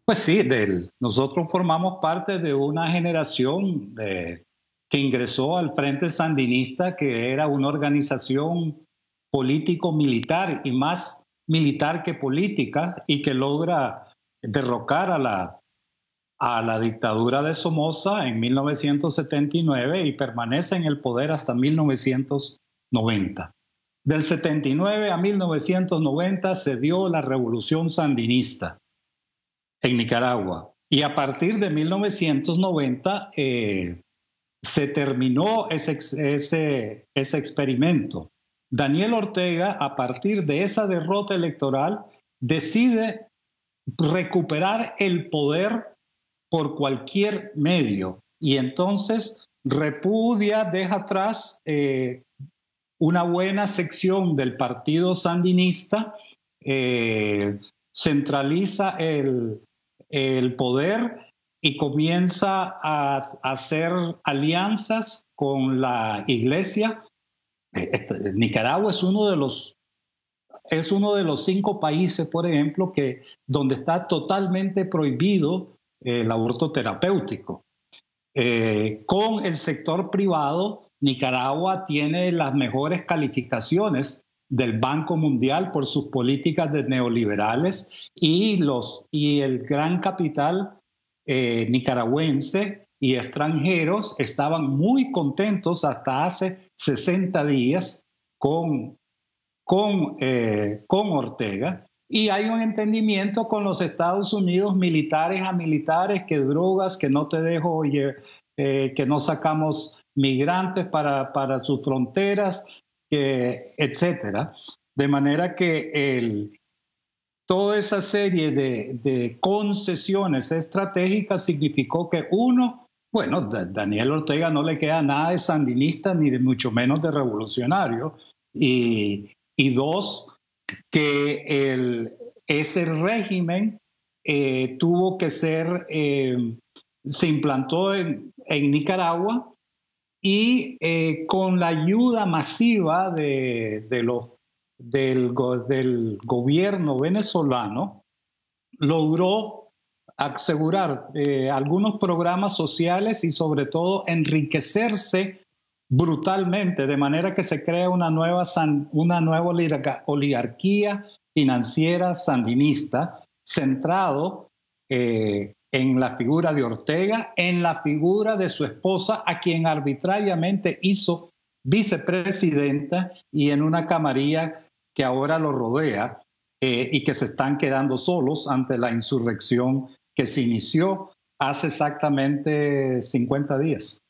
Pues sí, nosotros formamos parte de una generación que ingresó al Frente Sandinista, que era una organización político-militar y más militar que política, y que logra derrocar a la dictadura de Somoza en 1979 y permanece en el poder hasta 1990. Del 79 a 1990 se dio la revolución sandinista en Nicaragua, y a partir de 1990 se terminó ese experimento. Daniel Ortega, a partir de esa derrota electoral, decide recuperar el poder por cualquier medio, y entonces repudia, deja atrás una buena sección del partido sandinista, centraliza el poder y comienza a hacer alianzas con la iglesia. Nicaragua es uno de los 5 países, por ejemplo, donde está totalmente prohibido el aborto terapéutico. Con el sector privado, Nicaragua tiene las mejores calificaciones del Banco Mundial por sus políticas de neoliberales, y el gran capital nicaragüense y extranjeros estaban muy contentos hasta hace 60 días con Ortega, y hay un entendimiento con los Estados Unidos, militares a militares, que drogas, que no te dejo, que no sacamos migrantes para sus fronteras, etcétera. De manera que toda esa serie de concesiones estratégicas significó que, uno, bueno, Daniel Ortega no le queda nada de sandinista ni de mucho menos de revolucionario, y dos, que ese régimen tuvo que se implantó en Nicaragua, y con la ayuda masiva del gobierno venezolano, logró asegurar algunos programas sociales y sobre todo enriquecerse brutalmente, de manera que se crea una nueva oligarquía financiera sandinista, centrado en la figura de Ortega, en la figura de su esposa, a quien arbitrariamente hizo vicepresidenta, y en una camarilla que ahora lo rodea, y que se están quedando solos ante la insurrección que se inició hace exactamente 50 días.